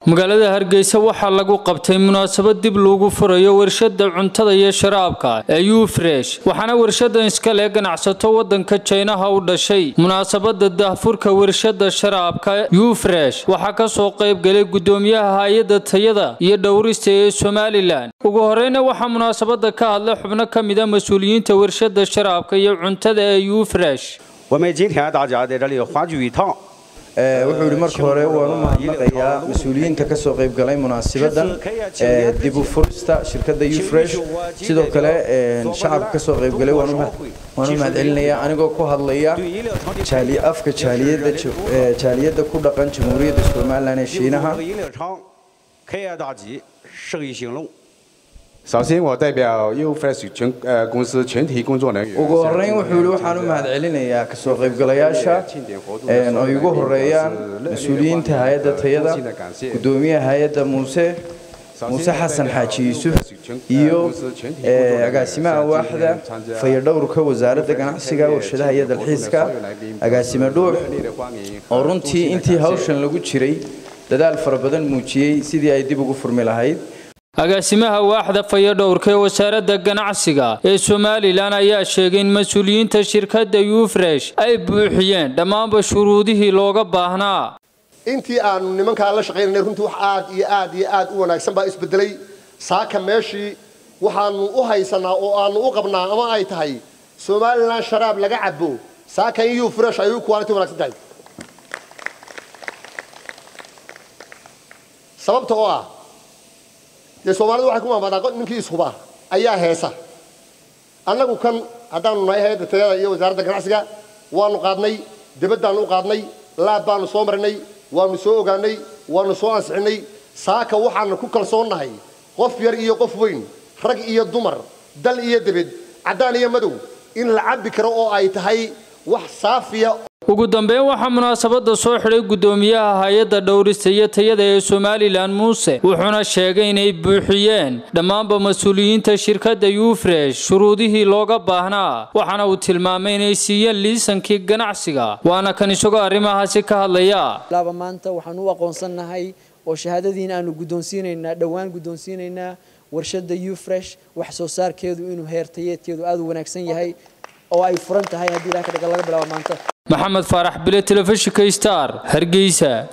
magaalada Hargeysa waxaa lagu qabtay munaasabad dib loogu furayo warshada cuntada iyo sharaabka ee U-Fresh waxaana warshadan iska leh ganacsato wadanka China u dhashay munaasabada daahfurka warshada sharaabka U-Fresh waxaa ka soo qayb galay gudoomiyaha hay'adda tayada iyo dhawrista ee Somaliland ugu horreyn waxaa munaasabada ka hadlay xubno ka mid ah mas'uuliyiinta warshada sharaabka iyo cuntada ee U-Fresh wuxuu yiri marka hore waan u mahadnaqayaa mas'uuliyiinta ka soo qayb galay munaasabadan dib u furista shirkadda U-Fresh sidoo kale shacabka ka soo qayb galay waan u mahadcelinayaa anigoo ku hadlaya afka jaaliyadda ku dhaqan Jamhuuriyadda Somaliland ee Shiinaha 首先我代表 U-Fresh 公司全体工作人员 ugu horeyn wuxuu yiri waxaan u mahadcelinayaa ka soo qayb galayaasha oo ugu horeeyaan mas'uuliyiinta hay'adda tayada gudoomiyaha hay'adda Muuse Xasan Xaaji Yuusuf iyo agaasimaha waaxda fayadhowrka wasaaradda ganacsiga warshadaha iyo dalxiiska agaasima dhuux oo runtii intii hawshan lagu jiray dadaal fara badan muujiyay sidii ay dib ugu furmi lahayd agaasimaha waaxda fayadhowrka ee wasaaradda ganacsiga ee Somaliland ayaa sheegay in mas'uuliyiinta shirkadda U-Fresh ay buuxiyeen dhammaan shuruudihii looga baahnaa intii aanu nimanka la shaqeynay runtii wax aad u wanaagsan baa isbedelay saaka meeshii waxaanu u haysanaa oo aanu u qabnaa ama ay tahay Somaliland sharaab laga cabo saaka U-Fresh ay ku quality wanaagsan tahay sababta oo ah Soomaalidu waxay ku maamulada ninkii iskuba ayaa heesa annagu kan hadaan nahay hay'adda tayada iyo wasaaradda ganacsiga waanu qaadnay dibadaan u qaadnay laab baanu soo marnay waanu soo ogaanay waanu soo ansixinay saaka waxaan ku kalsoonahay qof yar iyo qof weyn rag iyo dumar dal iyo dibad cadaan iyo madow in la cabbi karo oo ay tahay wax saafiya ugu dambeyn waxaa munaasabada soo xiray gudoomiyaha hay'adda dhawrista iyo tayada ee Somaliland Muuse wuxuuna sheegay inay buuxiyeen dhammaan mas'uuliyiinta shirkadda U-Fresh shuruudihii looga baahnaa waxaana uu tilmaamay inay siiyeen liisankii ganacsiga waana kan isagoo arrimahaasi ka hadlaya laba maanta waxaan u aqoonsanahay oo shahaadadiina aanu guddoonsiinaynaa warshada U-Fresh wax soo saarkeedu inuu heertayeedkeedu aad u wanaagsan yahay oo ay furan tahay hadii laga bilaabo maanta محمد فرح بلا تلفزيون Star Hargeysa